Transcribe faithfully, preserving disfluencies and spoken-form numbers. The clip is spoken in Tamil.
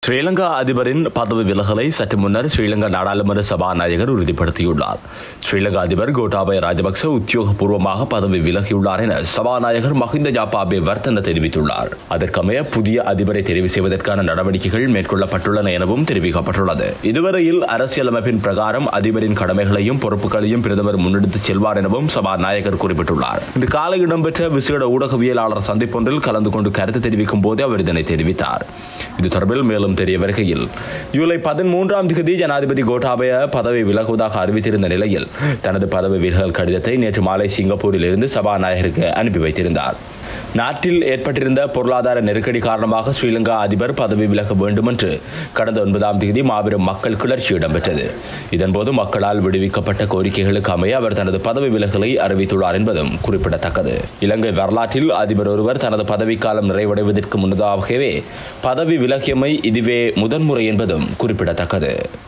ஸ்ரீலங்கா அதிபரின் பதவி விலகலை சற்று முன்னர் ஸ்ரீலங்கா நாடாளுமன்ற சபாநாயகர் உறுதிப்படுத்தியுள்ளார். ஸ்ரீலங்கா அதிபர் கோட்டாபய ராஜபக்ச உத்தியோகபூர்வமாக பதவி விலகியுள்ளார் என சபாநாயகர் மஹிந்த ஜாபாபே வர்த்தன தெரிவித்துள்ளார். அதற்கமைய புதிய அதிபரை தெரிவு செய்வதற்கான நடவடிக்கைகள் மேற்கொள்ளப்பட்டுள்ளன எனவும் தெரிவிக்கப்பட்டுள்ளது. இதுவரையில் அரசியலமைப்பின் பிரகாரம் அதிபரின் கடமைகளையும் பொறுப்புகளையும் பிரதமர் முன்னெடுத்துச் செல்வார் எனவும் சபாநாயகர் குறிப்பிட்டுள்ளார். இன்று காலை இடம்பெற்ற விசேட ஊடகவியலாளர் சந்திப்பொன்றில் கலந்து கொண்டு கருத்து தெரிவிக்கும் போது அவர் இதனை தெரிவித்தார். இது தொடர்பில் மேலும் தெரிய வருகையில், ஜூலை பதிமூன்றாம் தேதி ஜனாதிபதி கோட்டாபய பதவி விலகுவதாக அறிவித்திருந்த நிலையில் தனது பதவி விலகல் கடிதத்தை நேற்று மாலை சிங்கப்பூரில் இருந்து சபாநாயகருக்கு அனுப்பி வைத்திருந்தார். நாட்டில் ஏற்பட்டிருந்த பொருளாதார நெருக்கடி காரணமாக ஸ்ரீலங்கா அதிபர் பதவி விலக வேண்டும் என்று கடந்த ஒன்பதாம் தேதி மாபெரும் மக்கள் கிளர்ச்சி இடம்பெற்றது. இதன்போது மக்களால் விடுவிக்கப்பட்ட கோரிக்கைகளுக்கு அமைய அவர் தனது பதவி விலகலை அறிவித்துள்ளார் என்பதும் குறிப்பிடத்தக்கது. இலங்கை வரலாற்றில் அதிபர் ஒருவர் தனது பதவிக்காலம் நிறைவடைவதற்கு முன்னதாகவே பதவி விலகியமை இதுவே முதன்முறை என்பதும் குறிப்பிடத்தக்கது.